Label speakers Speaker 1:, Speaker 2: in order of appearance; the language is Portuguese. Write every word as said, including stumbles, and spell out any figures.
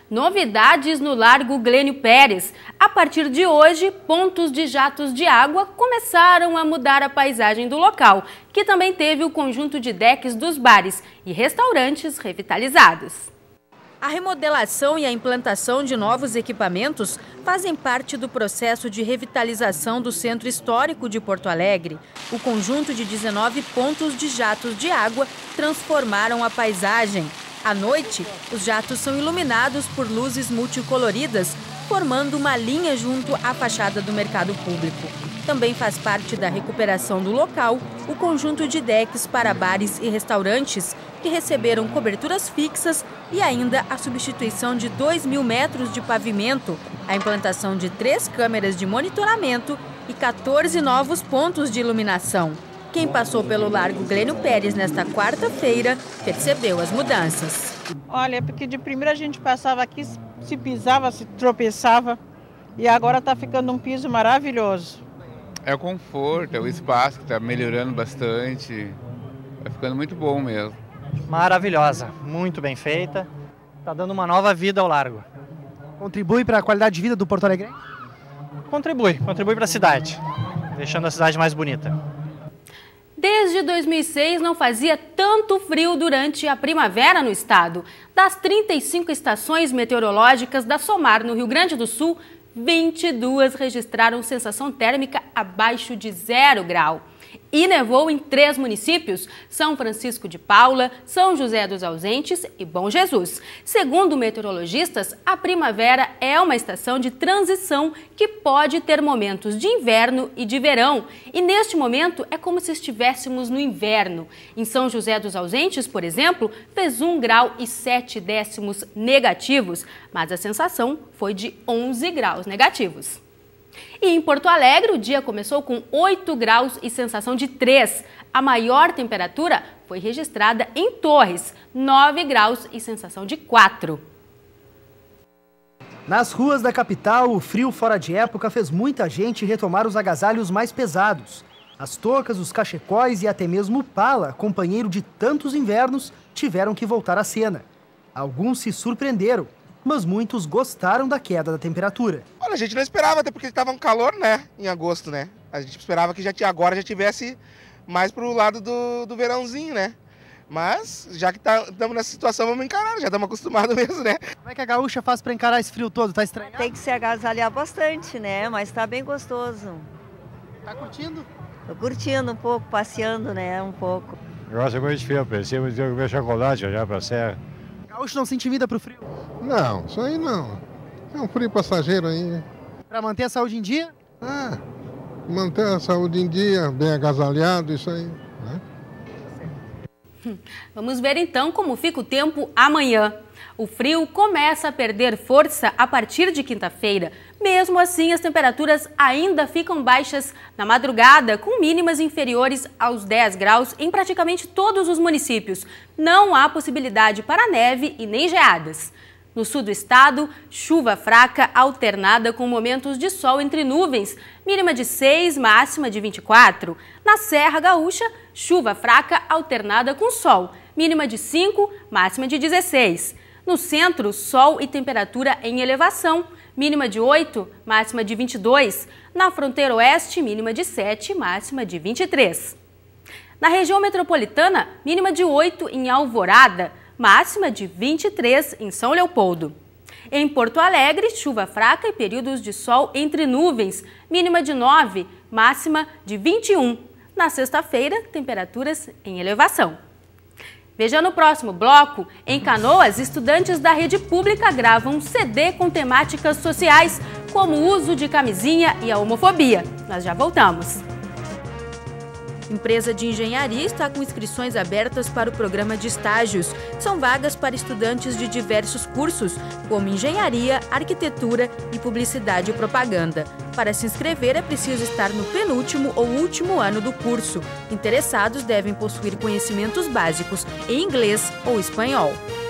Speaker 1: Novidades no Largo Glênio Pérez. A partir de hoje, pontos de jatos de água começaram a mudar a paisagem do local, que também teve o conjunto de decks dos bares e restaurantes revitalizados. A remodelação e a implantação de novos equipamentos fazem parte do processo de revitalização do Centro Histórico de Porto Alegre. O conjunto de dezenove pontos de jatos de água transformaram a paisagem. À noite, os jatos são iluminados por luzes multicoloridas, formando uma linha junto à fachada do mercado público. Também faz parte da recuperação do local o conjunto de decks para bares e restaurantes, que receberam coberturas fixas e ainda a substituição de dois mil metros de pavimento, a implantação de três câmeras de monitoramento e quatorze novos pontos de iluminação. Quem passou pelo Largo Glênio Pérez nesta quarta-feira percebeu as mudanças.
Speaker 2: Olha, porque de primeira a gente passava aqui, se pisava, se tropeçava, e agora está ficando um piso maravilhoso.
Speaker 3: É o conforto, é o espaço que está melhorando bastante, está ficando muito bom mesmo.
Speaker 4: Maravilhosa, muito bem feita, está dando uma nova vida ao largo.
Speaker 5: Contribui para a qualidade de vida do Porto Alegre?
Speaker 4: Contribui, contribui para a cidade, deixando a cidade mais bonita.
Speaker 1: Desde dois mil e seis não fazia tanto frio durante a primavera no estado. Das trinta e cinco estações meteorológicas da SOMAR no Rio Grande do Sul, vinte e duas registraram sensação térmica abaixo de zero grau. E nevou em três municípios: São Francisco de Paula, São José dos Ausentes e Bom Jesus. Segundo meteorologistas, a primavera é uma estação de transição que pode ter momentos de inverno e de verão. E neste momento é como se estivéssemos no inverno. Em São José dos Ausentes, por exemplo, fez um grau e sete décimos negativos, mas a sensação foi de onze graus negativos. E em Porto Alegre, o dia começou com oito graus e sensação de três. A maior temperatura foi registrada em Torres, nove graus e sensação de quatro.
Speaker 5: Nas ruas da capital, o frio fora de época fez muita gente retomar os agasalhos mais pesados. As toucas, os cachecóis e até mesmo o pala, companheiro de tantos invernos, tiveram que voltar à cena. Alguns se surpreenderam, mas muitos gostaram da queda da temperatura.
Speaker 6: Olha, a gente não esperava, até porque estava um calor, né, em agosto, né? A gente esperava que já agora já tivesse mais pro lado do, do verãozinho, né? Mas, já que estamos tá, nessa situação, vamos encarar, já estamos acostumados mesmo, né?
Speaker 5: Como é que a gaúcha faz para encarar esse frio todo? Tá estranho?
Speaker 7: Tem que se agasalhar bastante, né? Mas tá bem gostoso.
Speaker 5: Tá curtindo?
Speaker 7: Tô curtindo um pouco, passeando, né, um pouco.
Speaker 8: Eu gosto muito de frio, preciso de comer chocolate já pra serra.
Speaker 5: Gaúcho não sente vida pro frio?
Speaker 9: Não, isso aí não. É um frio passageiro aí.
Speaker 5: Para manter a saúde em dia?
Speaker 9: Ah, manter a saúde em dia, bem agasalhado, isso aí. Né?
Speaker 1: Vamos ver então como fica o tempo amanhã. O frio começa a perder força a partir de quinta-feira. Mesmo assim, as temperaturas ainda ficam baixas na madrugada, com mínimas inferiores aos dez graus em praticamente todos os municípios. Não há possibilidade para neve e nem geadas. No sul do estado, chuva fraca alternada com momentos de sol entre nuvens, mínima de seis, máxima de vinte e quatro. Na Serra Gaúcha, chuva fraca alternada com sol, mínima de cinco, máxima de dezesseis. No centro, sol e temperatura em elevação, mínima de oito, máxima de vinte e dois. Na fronteira oeste, mínima de sete, máxima de vinte e três. Na região metropolitana, mínima de oito em Alvorada, máxima de vinte e três em São Leopoldo. Em Porto Alegre, chuva fraca e períodos de sol entre nuvens, mínima de nove, máxima de vinte e um. Na sexta-feira, temperaturas em elevação. Veja no próximo bloco. Em Canoas, estudantes da rede pública gravam um C D com temáticas sociais, como o uso de camisinha e a homofobia. Nós já voltamos. Empresa de engenharia está com inscrições abertas para o programa de estágios. São vagas para estudantes de diversos cursos, como engenharia, arquitetura e publicidade e propaganda. Para se inscrever, é preciso estar no penúltimo ou último ano do curso. Interessados devem possuir conhecimentos básicos em inglês ou espanhol.